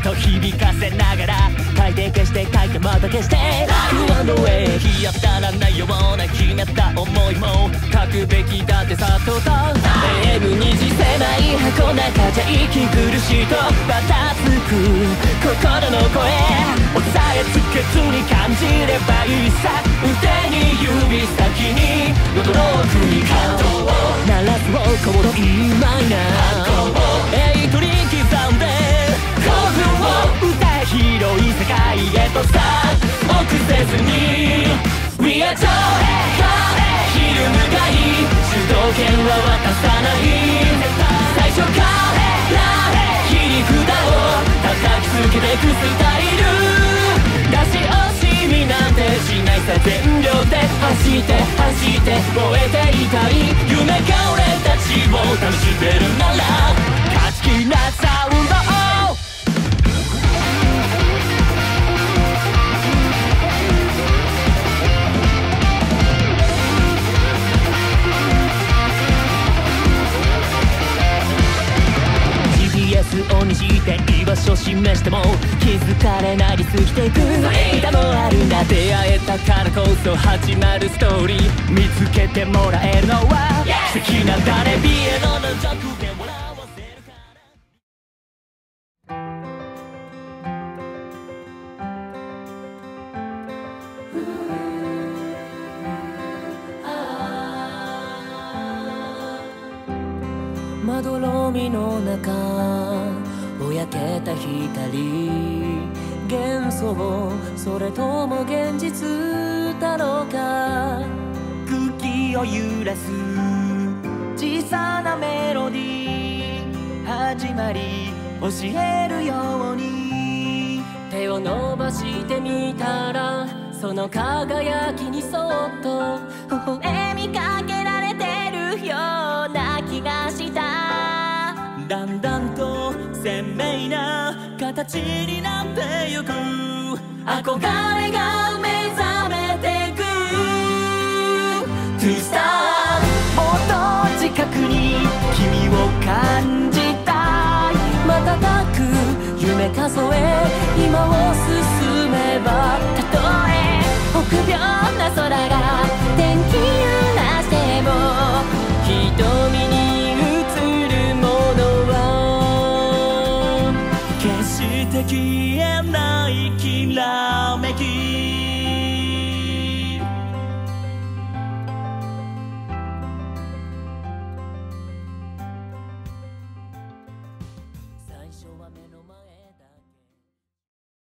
音響かせながら書いて消して書いてまた消して Q&A 日当たらないような決めた思いも書くべきだってさっとと AM にじ狭い箱中じゃ息苦しいとバタつく心の声押さえつけずに感じればいいさ腕に指先に喉の奥に感動を鳴らすをコード E マイナー8に刻んで興奮を歌え広い世界へとさ臆せずに We are Joe ひるむがいい主導権は渡さない最初から切り札を叩きつけてくスタイル出し惜しみなんてしないさ全量で走って走って燃えていたい夢が俺たちを試してるなら勝ち気なサウンドをにして居場所示しても気づかれないで過ぎていく歌もあるな出会えたからこそ始まるストーリー見つけてもらえるのは素敵なんだね美へのの弱点を笑わせるからまどろみの中ぼやけた光幻想それとも現実だろうか空気を揺らす小さなメロディー始まり教えるように手を伸ばしてみたらその輝きにそっと微笑みかけられてるような気がしただんだんと鮮明な形になってゆく憧れが目覚めてく To start もっと近くに君を感じたい瞬く夢数え今を進めばたとえ臆病な空が天気